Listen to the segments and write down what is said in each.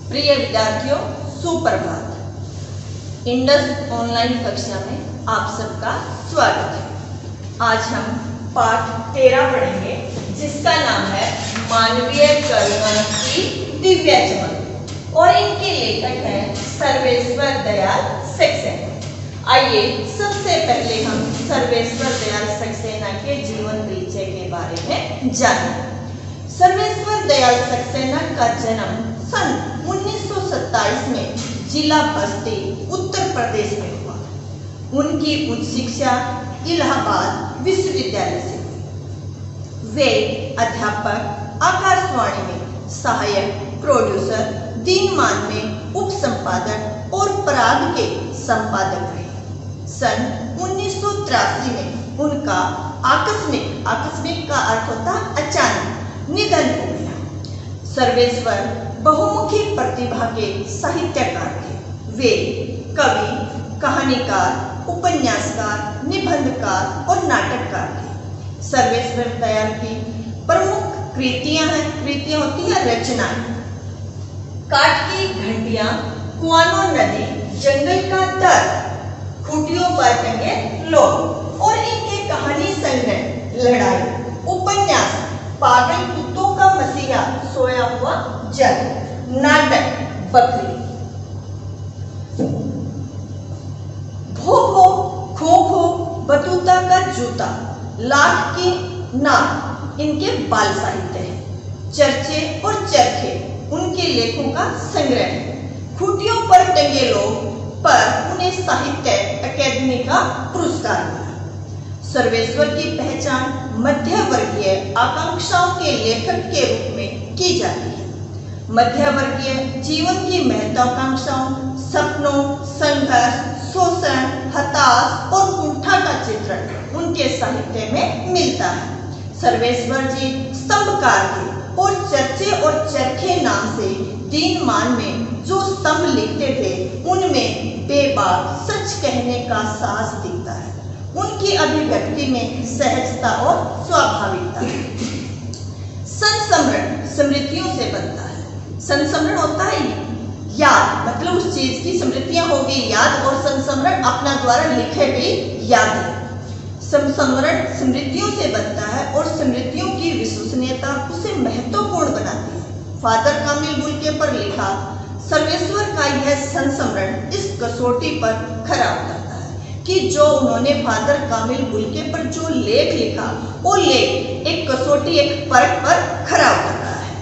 प्रिय विद्यार्थियों, सुप्रभात। इंडस ऑनलाइन कक्षा में आप सबका स्वागत है। आज हम पाठ 13 पढ़ेंगे, जिसका नाम है मानवीय करुणा की दिव्य चमक और इनके लेखक हैं सर्वेश्वर दयाल सक्सेना। आइए सबसे पहले हम सर्वेश्वर दयाल सक्सेना के जीवन परिचय के बारे में जानें। सर्वेश्वर दयाल सक्सेना का जन्म सन 1927 में जिला बस्ती, उत्तर प्रदेश में हुआ। उनकी उच्च शिक्षा इलाहाबाद विश्वविद्यालय से हुई। वे अध्यापक, आकाशवाणी में सहायक प्रोड्यूसर, दिनमान में उप संपादक और पराग के संपादक रहे। सन 1983 में उनका आकस्मिक का अर्थ होता अचानक निधन हो गया। सर्वेश्वर बहुमुखी प्रतिभा के साहित्यकार थे। वे कवि, कहानीकार, उपन्यासकार, निबंधकार और नाटककार थे। सर्वेश्वर दयाल की प्रमुख कृतियां होती है रचनाएं। काठ की घंटियां, कुआनो नदी, जंगल का दर्द, खूंटियों पर टंगे लोग और इनके कहानी संग्रह लड़ाई, उपन्यास पागल कुत्तों का मसीहा, सोया हुआ जल, नाटक बकरी, भो भो, खो खो, बतूता का जूता, लाख की नाक इनके बाल साहित्य है। चर्चे और चरखे उनके लेखों का संग्रह है। खूंटियों पर टंगे लोग पर उन्हें साहित्य अकादमी का पुरस्कार मिला। सर्वेश्वर की पहचान मध्यवर्गीय आकांक्षाओं के लेखक के रूप में की जाती है। मध्यवर्गीय जीवन की महत्वाकांक्षाओं, सपनों, संघर्ष, शोषण, हताश और कुंठा का चित्रण उनके साहित्य में मिलता है। सर्वेश्वर जी स्तंभकार थे और चर्चे और चरखे नाम से दिनमान में जो स्तंभ लिखते थे उनमें बेबाक सच कहने का साहस दिखता है। उनकी अभिव्यक्ति में सहजता और स्वाभाविकता है। संस्मरण स्मृतियों से बनता है। संस्मरण होता है याद, मतलब उस चीज की स्मृतियां हो गई याद, और संस्मरण अपना द्वारा लिखे गई याद है। संस्मरण स्मृतियों से बनता है और स्मृतियों की विश्वसनीयता उसे महत्वपूर्ण बनाती है। फादर कामिल बुल्के पर लिखा सर्वेश्वर का यह संस्मरण इस कसौटी पर खरा उतरता है कि जो उन्होंने फादर कामिल बुल्के पर जो लेख लिखा, वो लेख एक कसौटी, एक परख पर खरा उतर रहा है।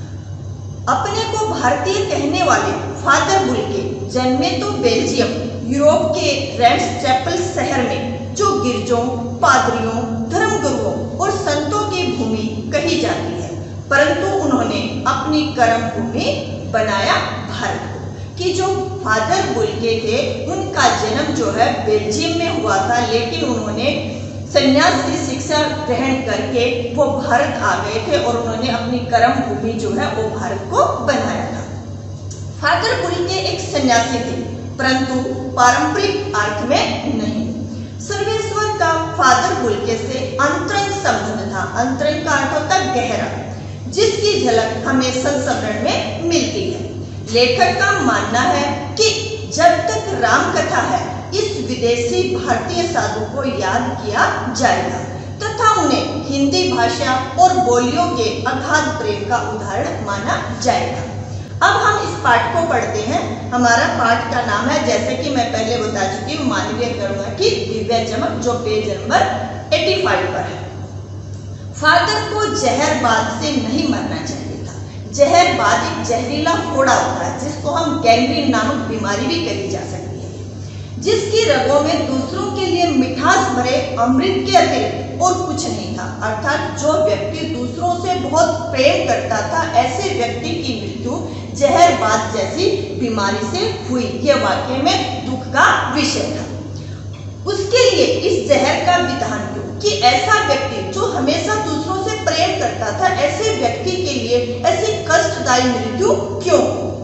अपने को भारतीय कहने वाले फादर बुल्के जन्मे तो बेल्जियम, यूरोप के रेंस चैपल शहर में, जो गिरजों, पादरियों, धर्मगुरुओं और संतों की भूमि कही जाती है, परंतु उन्होंने अपनी कर्म भूमि बनाया भारत कि जो फादर बुल्के थे उनका जन्म जो है बेल्जियम में हुआ था, लेकिन उन्होंने संन्यास की शिक्षा ग्रहण करके वो भारत आ गए थे और उन्होंने अपनी कर्म भूमि जो है वो भारत को बनाया था। फादर बुल्के एक सन्यासी थे, परंतु पारंपरिक अर्थ में नहीं। सर्वेश्वर का फादर बुल्के से अंतरंग संबंध था। अंतरंग का अर्थ होता गहरा, जिसकी झलक हमें संस्मरण में मिलती है। लेखक का मानना है कि जब तक राम कथा है, इस विदेशी भारतीय साधु को याद किया जाएगा तथा उन्हें हिंदी भाषा और बोलियों के अगाध प्रेम का उदाहरण माना जाएगा। अब हम इस पाठ को पढ़ते हैं। हमारा पाठ का नाम है, जैसे कि मैं पहले बता चुकी हूँ, मानवीय करुणा की दिव्य चमक, जो पेज नंबर 85 पर है। फादर को जहरबाद से नहीं मरना चाहिए। जहरबाद एक जहरीला फोड़ा होता है, जिसको हम गैंग्रीन नामक बीमारी भी कही जा सकती है, जिसकी रगों में दूसरों के लिए मिठास भरे अमृत के अतिरिक्त और कुछ नहीं था। अर्थात जो व्यक्ति दूसरों से बहुत प्रेम करता था, ऐसे व्यक्ति की मृत्यु जहरबाद जैसी बीमारी से हुई। यह वाकई में दुख का विषय था। उसके लिए इस जहर का विधान क्यों कि ऐसा व्यक्ति जो हमेशा दूसरों से प्रेम करता था, ऐसे व्यक्ति के लिए ऐसी कष्टदायी मृत्यु क्यों?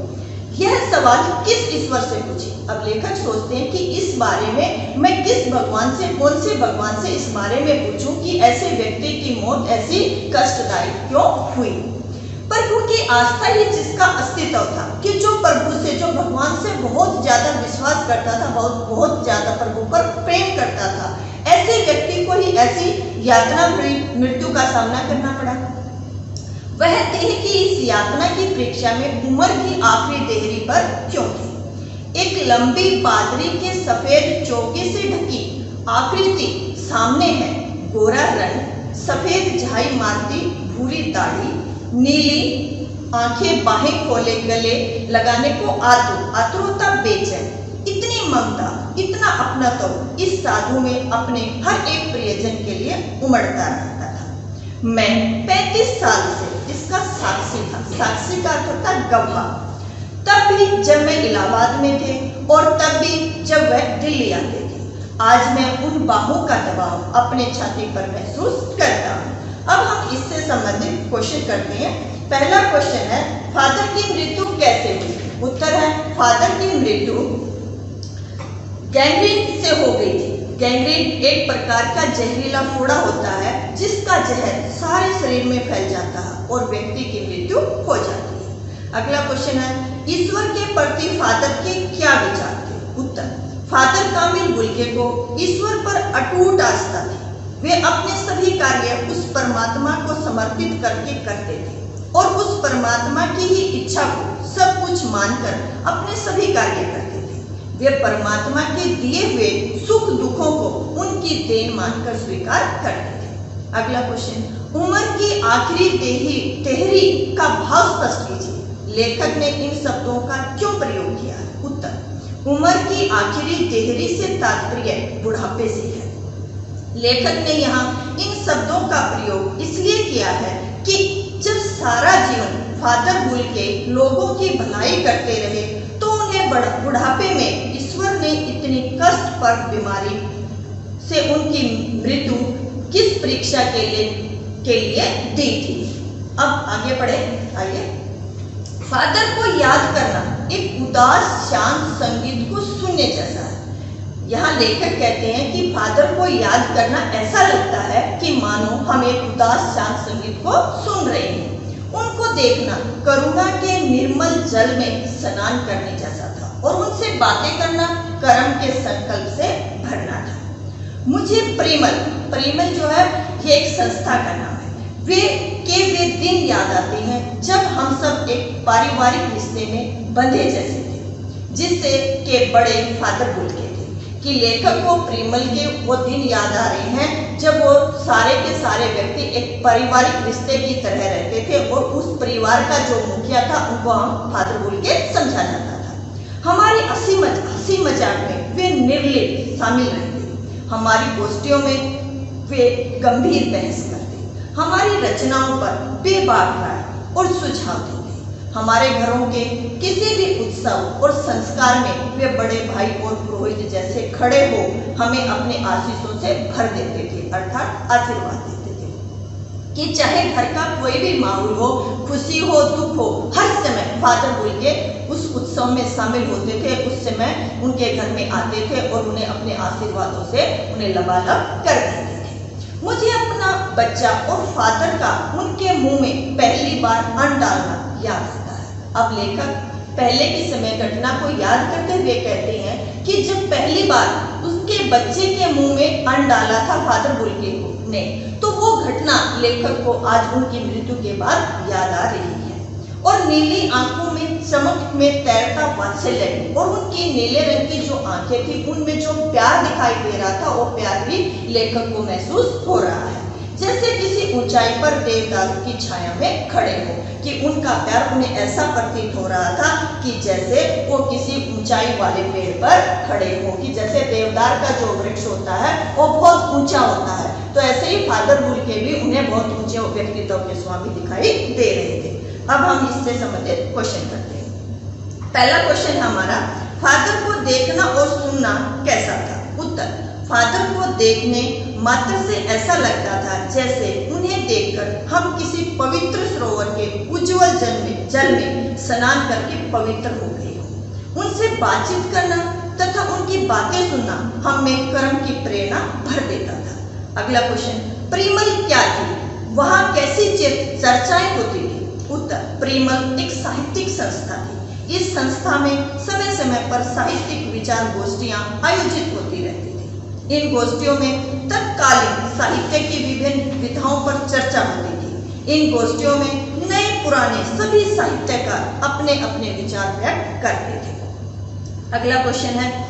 यह सवाल किस ईश्वर से पूछे? अब लेखक सोचते हैं कि इस बारे में मैं किस भगवान से, कौन से भगवान से इस बारे में पूछूं कि ऐसे व्यक्ति की मौत ऐसी कष्टदायी क्यों हुई। प्रभु की आस्था ही जिसका अस्तित्व था कि जो बहुत ज्यादा विश्वास करता था, बहुत ज्यादा प्रभु पर प्रेम करता था, ऐसे व्यक्ति को ही ऐसी यातना भरी मृत्यु का सामना करना पड़ा। वह देह की इस यातना की परीक्षा में उमर की आखिरी देहरी पर क्यों थी? एक लंबी बादरी के सफेद चौके से ढकी आकृति सामने है। गोरा रंग, सफेद झाई मारती भूरी दाढ़ी, नीली आंखें, बाहें खोले, गले लगाने को आतुरता, बेचैन, इतनी ममता, इतना अपना तो इस साधु में अपने हर एक प्रियजन के लिए उमड़ता रहता था। मैं 35 साल से इसका साक्षी था। साक्षी का अर्थ होता गवाह। तब भी जब मैं इलाहाबाद में थे और तब भी जब वह दिल्ली आते थे। आज मैं उन बाहों का दबाव अपने छाती पर महसूस करता हूँ। अब हम इससे संबंधित क्वेश्चन करते हैं। पहला क्वेश्चन है, फादर की मृत्यु कैसे हुई? उत्तर है, फादर की मृत्यु गैंग्रीन से हो गई थी। गैंग्रीन एक प्रकार का जहरीला फोड़ा होता है जिसका जहर सारे शरीर में फैल जाता है और व्यक्ति की मृत्यु हो जाती है। अगला क्वेश्चन है, ईश्वर के प्रति फादर के क्या विचार थे? उत्तर, फादर कामिल बुल्के को ईश्वर पर अटूट आस्था थी। वे अपने सभी कार्य उस परमात्मा को समर्पित करके करते थे और उस परमात्मा की ही इच्छा को सब कुछ मानकर अपने सभी कार्य करते थे। वे परमात्मा के दिए हुए सुख दुखों को उनकी देन मानकर स्वीकार करते थे। अगला क्वेश्चन, उमर की आखिरी तेहरी का भाव स्पष्ट कीजिए। लेखक ने इन शब्दों का क्यों प्रयोग किया? उत्तर, उमर की आखिरी तेहरी से तात्पर्य बुढ़ापे से है। लेखक ने यहाँ इन शब्दों का प्रयोग इसलिए किया है कि जब सारा जीवन फादर बुल्के लोगों की भलाई करते रहे तो उन्हें बुढ़ापे में ईश्वर ने इतनी कष्टप्रद बीमारी से उनकी मृत्यु किस परीक्षा के लिए दी थी। अब आगे बढ़े, आइए। फादर को याद करना एक उदास शांत संगीत को सुनने जैसा है। यहाँ लेखक कहते हैं कि फादर को याद करना ऐसा लगता है कि मानो हम एक उदास शांत संगीत को सुन रहे हैं। उनको देखना करुणा के निर्मल जल में स्नान करने जैसा था और उनसे बातें करना कर्म के संकल्प से भरना था। मुझे परिमल जो है ये एक संस्था का नाम है। वे दिन याद आते हैं जब हम सब एक पारिवारिक रिश्ते में बंधे जैसे थे, जिससे के बड़े फादर बुल्के कि लेखक को परिमल के वो दिन याद आ रहे हैं जब वो सारे के सारे व्यक्ति एक पारिवारिक रिश्ते की तरह रहते थे और उस परिवार का जो मुखिया था उनको हम फादर बुल्के समझा जाता था। हमारी हंसी मजाक में वे निर्लिप्त शामिल रहते, हमारी गोष्ठियों में वे गंभीर बहस करते, हमारी रचनाओं पर बेबाक राय और सुझाव देते। हमारे घरों के किसी भी उत्सव और संस्कार में वे बड़े भाई और पुरोहित जैसे खड़े हो हमें अपने आशीषों से भर देते थे, अर्थात आशीर्वाद देते थे कि चाहे घर का कोई भी माहौल हो, खुशी हो, दुख हो, हर समय फादर बुल्के उस उत्सव में शामिल होते थे। उस समय उनके घर में आते थे और उन्हें अपने आशीर्वादों से उन्हें लबालब कर देते थे। मुझे अपना बच्चा और फादर का उनके मुंह में पहली बार अन्न डालना याद आता है। अब लेखक पहले की समय घटना को याद करते हुए कहते हैं कि जब पहली बार उसके बच्चे के मुंह में अन्न डाला था फादर बुल्के ने, तो वो घटना लेखक को आज उनकी मृत्यु के बाद याद आ रही है। और नीली आंखों में चमक में तैरता वात्सल्य और उनकी नीले रंग की जो आंखें थी उनमें जो प्यार दिखाई दे रहा था वो प्यार भी लेखक को महसूस हो रहा है, जैसे किसी ऊंचाई पर देवदारू की छाया में खड़े हो, कि उनका प्यार उन्हें ऐसा प्रतीत हो रहा था कि जैसे वो किसी ऊंचाई वाले पेड़ पर खड़े हो, कि जैसे देवदार का जो वृक्ष होता है वो बहुत ऊंचा होता है, तो ऐसे ही फादर बुल्के भी उन्हें बहुत ऊंचे व्यक्तित्व के स्वामी दिखाई दे रहे थे। अब हम इससे संबंधित क्वेश्चन करते हैं। पहला क्वेश्चन हमारा, फादर को देखना और सुनना कैसा था? उत्तर, फादर को देखने मात्र से ऐसा लगता था जैसे उन्हें देखकर हम किसी पवित्र सरोवर के उज्जवल जल में स्नान करके पवित्र हो गए हो। उनसे बातचीत करना तथा उनकी बातें सुनना हम में कर्म की प्रेरणा भर देता था। अगला क्वेश्चन, परिमल क्या थी? वहाँ कैसी चर्चाएं होती थी? उत्तर, परिमल एक साहित्यिक संस्था थी। इस संस्था में समय समय पर साहित्यिक विचार गोष्ठियां आयोजित होती रहती थी। इन गोष्ठियों में तत्कालीन साहित्य की विभिन्न विधाओं पर चर्चा होती थी। इन गोष्ठियों में नए पुराने सभी साहित्यकार अपने अपने विचार व्यक्त करते थे। अगला क्वेश्चन है,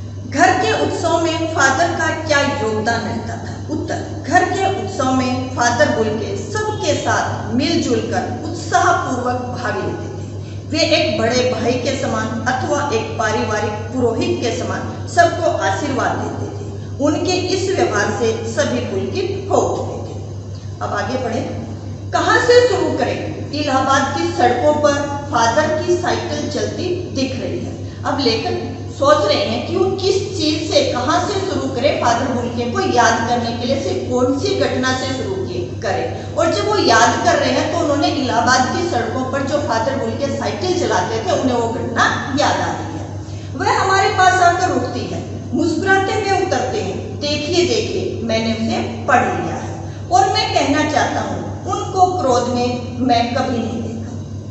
घर के उत्सव में फादर का क्या योगदान रहता था? उत्तर, घर के उत्सव में फादर बुल्के सबके साथ मिलजुल कर उत्साहपूर्वक भाग लेते थे। वे एक बड़े भाई के समान अथवा एक पारिवारिक पुरोहित के समान सबको आशीर्वाद देते थे। उनके इस व्यवहार से सभी पुलकित हो उठते थे। अब आगे बढ़े, कहां से शुरू करें? इलाहाबाद की सड़कों पर फादर की साइकिल चलती दिख रही है। अब लेखक सोच रहे हैं कि वो किस चीज से, कहां से शुरू करें फादर बुल्के को याद करने के लिए, से कौन सी घटना से शुरू करें। और जब वो याद कर रहे हैं तो उन्होंने इलाहाबाद की सड़कों पर जो फादर बुल्के साइकिल चलाते थे उन्हें वो घटना याद आ रही है। वह हमारे पास आकर रुकती है, मुस्कुराते हुए उतरते हैं। देखिए देखिए, मैंने उसे पढ़ लिया है और मैं कहना चाहता हूँ उनको क्रोध में मैं कभी नहीं देखा।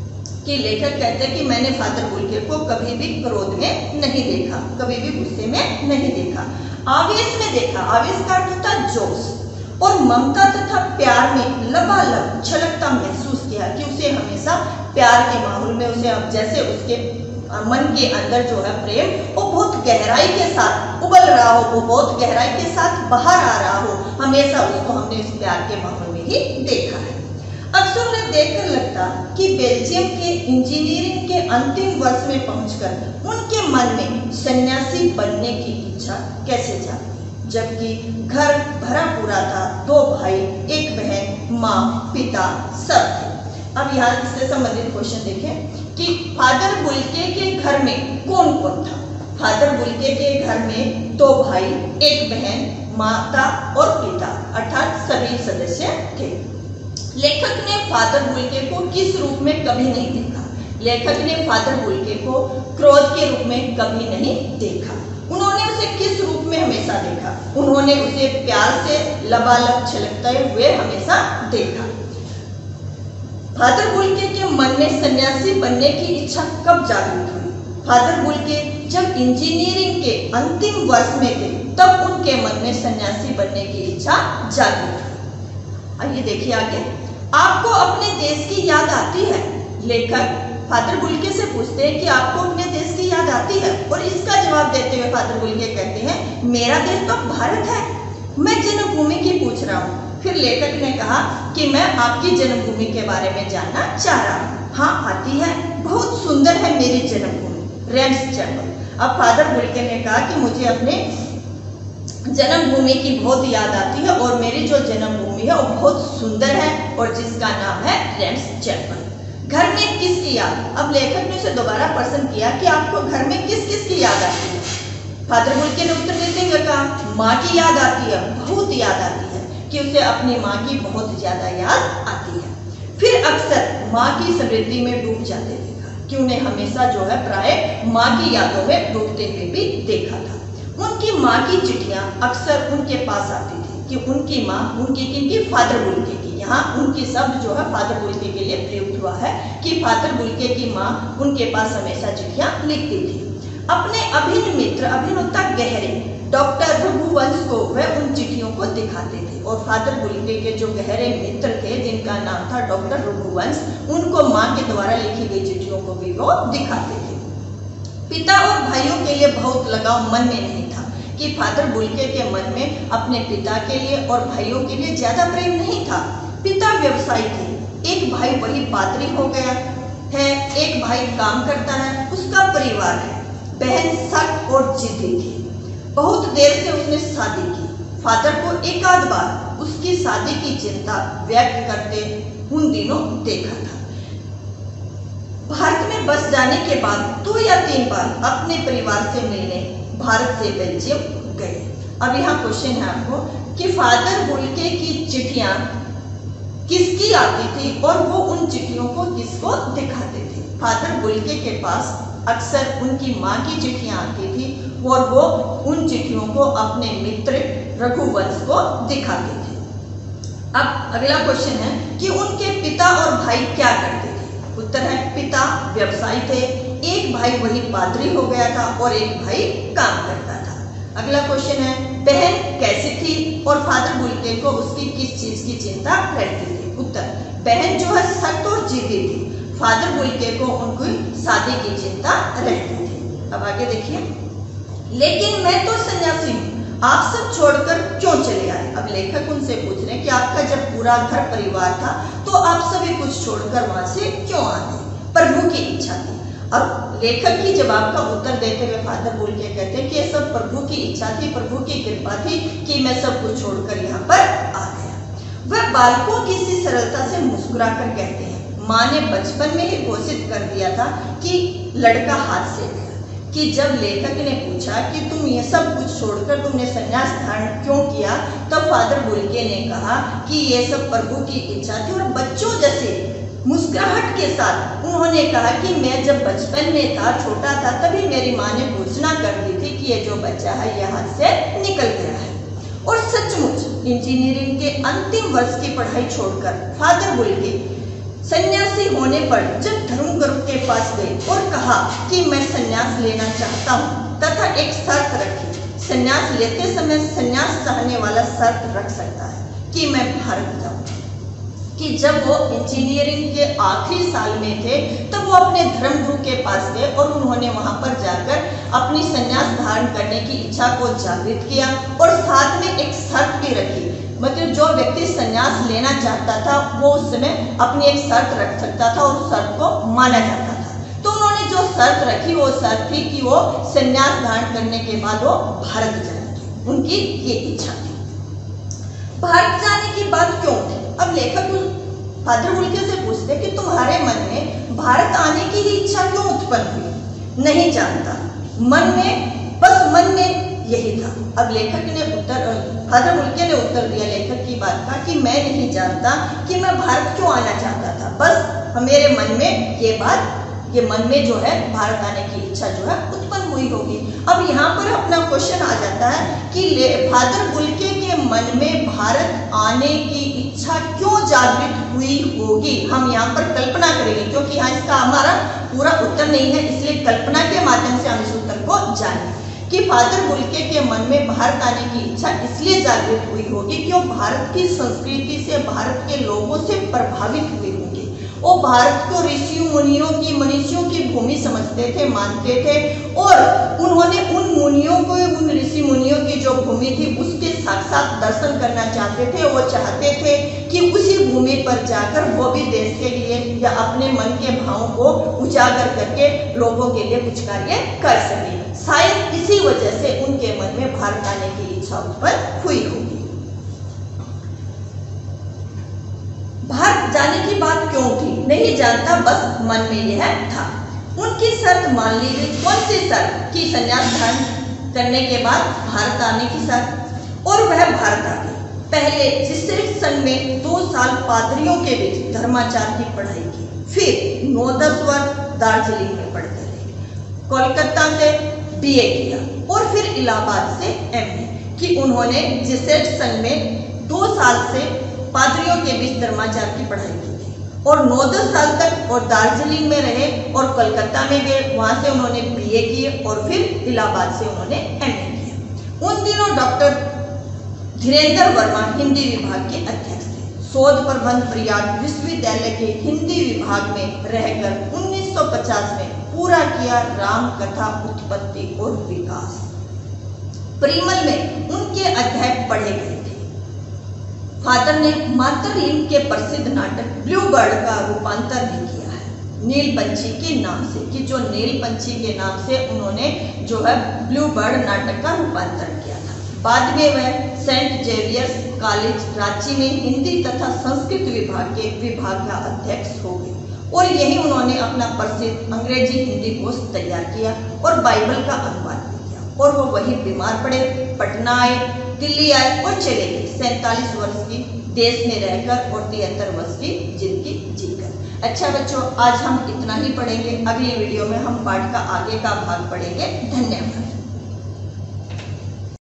कि लेखक कहते हैं कि मैंने फादर बुल्के को कभी भी क्रोध में नहीं देखा, कभी भी गुस्से में नहीं देखा, आवेश में देखा। आवेश का अर्थ होता जोश, और ममता तथा प्यार में लबालब छलकता महसूस किया कि उसे हमेशा प्यार के माहौल में, उसे अब जैसे उसके मन के अंदर जो है प्रेम वो बहुत गहराई के साथ उबल रहा हो, वो बहुत गहराई के साथ बाहर आ रहा हो, हमेशा उसको हमने इस प्यार के माहौल में ही देखा है। अक्सर उन्हें देखकर लगता कि बेल्जियम के इंजीनियरिंग के अंतिम वर्ष में पहुंचकर उनके मन में सन्यासी बनने की इच्छा कैसे जागी, जबकि घर भरा पूरा था, 2 भाई, 1 बहन, माँ, पिता सब थे। अब यहाँ इससे संबंधित क्वेश्चन देखें कि फादर बुल्के के घर में कौन कौन था? फादर बुल्के के घर में 2 भाई, 1 बहन, माता और पिता, अर्थात सभी सदस्य थे। लेखक ने फादर बुल्के को किस रूप में कभी नहीं देखा? लेखक ने फादर बुल्के को क्रोध के रूप में कभी नहीं देखा। उन्होंने उसे किस रूप में हमेशा देखा? उन्होंने उसे प्यार से लबालब छलकते हुए हमेशा देखा। फादर बुल्के के मन में सन्यासी बनने की इच्छा कब जागृत हुई? फादर बुल्के जब इंजीनियरिंग के अंतिम वर्ष में थे तब उनके मन में सन्यासी बनने की इच्छा जागृत हुई। आइए देखिए आगे, आपको अपने देश की याद आती है? लेखक फादर बुल्के से पूछते हैं कि आपको अपने देश की याद आती है, और इसका जवाब देते हुए फादर बुल्के कहते हैं मेरा देश तो भारत है, मैं जन्मभूमि की पूछ रहा हूँ। फिर लेखक ने कहा कि मैं आपकी जन्मभूमि के बारे में जानना चाह रहा हूँ। हाँ आती है, बहुत सुंदर है मेरी जन्मभूमि, रेम्स चैपल। अब फादर बुल्के ने कहा कि मुझे अपने जन्मभूमि की बहुत याद आती है और मेरी जो जन्मभूमि है वो बहुत सुंदर है और जिसका नाम है रेम्स चैपल। घर में किसकी याद? अब लेखक ने उसे दोबारा प्रश्न किया कि आपको घर में किस किस की याद आती है? फादर बुल्के ने उत्तर देते हुए कहा माँ की याद आती है, बहुत याद आती है, कि उसे अपनी माँ की बहुत ज्यादा याद आती है। फिर अक्सर माँ की स्मृति में डूब जाते देखा, कि उन्हें हमेशा जो है प्राय माँ की यादों में डूबते हुए भी देखा था। उनकी माँ की चिट्ठियां अक्सर उनके पास आती थी कि उनकी माँ, उनकी किनकी? फादर बुल्के की। यहाँ उनकी शब्द जो है फादर बुल्के के लिए प्रयुक्त हुआ है कि फादर बुल्के की माँ उनके पास हमेशा चिट्ठियां लिखती थी। अपने अभिन्न मित्र, अभिन्न होता गहरे, डॉक्टर रघुवंश को वह उन चिट्ठियों को दिखाते थे, और फादर बुल्के के जो गहरे मित्र थे जिनका नाम था डॉक्टर रघुवंश, उनको माँ के द्वारा लिखी गई चिट्ठियों को भी वो दिखाते थे। पिता और भाइयों के लिए बहुत लगाव मन में नहीं था, कि फादर बुल्के के मन में अपने पिता के लिए और भाइयों के लिए ज्यादा प्रेम नहीं था। पिता व्यवसायी थे, एक भाई वही पादरी हो गया है, एक भाई काम करता है, उसका परिवार है। बहन सख्त और जिद्दी थी, बहुत देर से उसने शादी की। फादर को एक आध बार उसकी शादी की चिंता व्यक्त करते उन दिनों देखा था। भारत में बस जाने के बाद 2 या 3 बार अपने परिवार से मिलने भारत से बेल्जियम गए। अब यहाँ क्वेश्चन है आपको कि फादर बुल्के की चिट्ठियां किसकी आती थी और वो उन चिट्ठियों को किसको दिखाते थे? फादर बुल्के के पास अक्सर उनकी माँ की चिट्ठियां आती थी और वो उन चिट्ठियों को अपने मित्र रघुवंश को दिखाते थे। अब अगला क्वेश्चन है कि उनके पिता और भाई क्या करते थे? उत्तर है पिता व्यवसायी थे एक भाई वही पादरी हो गया था और एक भाई काम करता था। अगला क्वेश्चन है, बहन कैसी थी और फादर बुल्के को उसकी किस चीज की चिंता रहती थी? उत्तर, बहन जो है सख्त और जिद्दी थी, फादर बुल्के को उनकी शादी की चिंता रहती थी। अब आगे देखिए, लेकिन मैं तो सन्यासी हूँ, आप सब छोड़कर क्यों चले आए? अब लेखक उनसे पूछ रहे हैं कि आपका जब पूरा घर परिवार था तो आप सभी कुछ छोड़कर वहां से क्यों आ गए? प्रभु की इच्छा थी। अब लेखक की जवाब का उत्तर देते हुए फादर बुल्के कहते हैं कि ये सब प्रभु की इच्छा थी, प्रभु की कृपा थी कि मैं सब कुछ छोड़कर यहाँ पर आ गया। वह बालकों की सी सरलता से मुस्कुरा कर कहते हैं, माँ ने बचपन में ही घोषित कर दिया था कि लड़का हाथ से गया। कि जब लेखक ने पूछा कि तुम ये सब कुछ छोड़कर तुमने संन्यास धारण क्यों किया, तब फादर बुल्के ने कहा कि ये सब प्रभु की इच्छा थी और बच्चों जैसे मुस्कुराहट के साथ उन्होंने कहा कि मैं जब बचपन में था, छोटा था, तभी मेरी माँ ने घोषणा कर दी थी कि ये जो बच्चा है ये हाथ से निकल गया है। और सचमुच इंजीनियरिंग के अंतिम वर्ष की पढ़ाई छोड़कर फादर बुल्के सन्यासी होने पर जब धर्मगुरु के पास गए और कहा कि मैं सन्यास लेना चाहता हूँ तथा एक शर्त रखी, सन्यास लेते समय सन्यास चाहने वाला शर्त रख सकता है कि मैं भारत जाऊँ। कि जब वो इंजीनियरिंग के आखिरी साल में थे तब वो अपने धर्मगुरु के पास गए और उन्होंने वहां पर जाकर अपनी सन्यास धारण करने की इच्छा को जागृत किया और साथ में एक शर्त भी रखी। मतलब जो व्यक्ति सन्यास लेना चाहता था वो उस समय अपनी एक शर्त रख सकता था और शर्त को माना जाता था। तो उन्होंने जो शर्त रखी वो शर्त थी कि वो सन्यास धारण करने के बाद वो भारत जाएंगे। उनकी ये इच्छा थी। भारत जाने की बात क्यों थी? अब लेखक फादर बुल्के से पूछते कि तुम्हारे मन में भारत आने की ही इच्छा क्यों उत्पन्न हुई? नहीं जानता, मन में यही था। अब लेखक ने फादर बुल्के ने उत्तर दिया लेखक की बात का कि मैं नहीं जानता कि मैं भारत क्यों आना चाहता था, बस मेरे मन में ये मन में जो है भारत आने की इच्छा जो है उत्पन्न हुई होगी। अब यहाँ पर अपना क्वेश्चन आ जाता है कि फादर बुल्के के मन में भारत आने की इच्छा क्यों जागृत हुई होगी? हम यहाँ पर कल्पना करेंगे क्योंकि यहाँ इसका हमारा पूरा उत्तर नहीं है, इसलिए कल्पना के माध्यम से हम इस उत्तर को जानें कि फादर बुल्के के मन में भारत आने की इच्छा इसलिए जागृत हुई होगी क्यों भारत की संस्कृति से, भारत के लोगों से प्रभावित हुई होंगी। वो भारत को ऋषियों मुनियों की, मनीषियों की भूमि समझते थे, मानते थे और उन्होंने उन मुनियों को, उन ऋषि मुनियों की जो भूमि थी उसके साक्षात दर्शन करना चाहते थे। वो चाहते थे कि उसी भूमि पर जाकर वो भी देश के लिए या अपने मन के भावों को उजागर करके लोगों के लिए कुछ कार्य कर सके। शायद इसी वजह से उनके मन में भारत आने की इच्छा उत्पन्न हुई होगी। भारत जाने की बात क्यों थी? नहीं जानता, बस मन में यह था। उनकी शर्त मान ली गई। कौन सी शर्त? कि सन्यास धारण करने के बाद भारत आने की शर्त। और वह भारत आ गई। पहले जिसरिट संघ में 2 साल पादरियों के बीच धर्माचार की पढ़ाई की, फिर 9-10 वर्ष दार्जिलिंग में पढ़ते रहे, कोलकाता से BA किया और फिर इलाहाबाद से MA। कि उन्होंने जिसरिट संघ में 2 साल से पादरियों के बीच धर्माचार की पढ़ाई की थी और 9-10 साल तक और दार्जिलिंग में रहे और कलकत्ता में गए, वहां से उन्होंने BA किए और फिर इलाहाबाद से उन्होंने MA किया। उन दिनों डॉक्टर धीरेन्द्र वर्मा हिंदी विभाग के अध्यक्ष थे। शोध प्रबंध प्रयाग विश्वविद्यालय के हिंदी विभाग में रहकर 1950 में पूरा किया राम कथा उत्पत्ति और विकास। परिमल में उनके अध्याय पढ़े गए थे। फादर ने मातृलिंग के प्रसिद्ध नाटक ब्लू बर्ड का रूपांतर भी किया है नील पंछी के नाम से, कि जो नील पंछी के नाम से उन्होंने जो है ब्लू बर्ड नाटक का रूपांतर किया था। बाद में वह सेंट जेवियर्स कॉलेज रांची में हिंदी तथा संस्कृत विभाग का अध्यक्ष हो गए और यही उन्होंने अपना प्रसिद्ध अंग्रेजी हिंदी कोश तैयार किया और बाइबल का अनुवाद भी किया। और वो वही बीमार पड़े, पटना आए, दिल्ली आए और चले गए। 47 वर्ष की देश में रहकर और 73 वर्ष की जिंदगी जीकर। अच्छा बच्चों, आज हम इतना ही पढ़ेंगे। अगली वीडियो में हम पाठ का आगे का भाग पढ़ेंगे। धन्यवाद।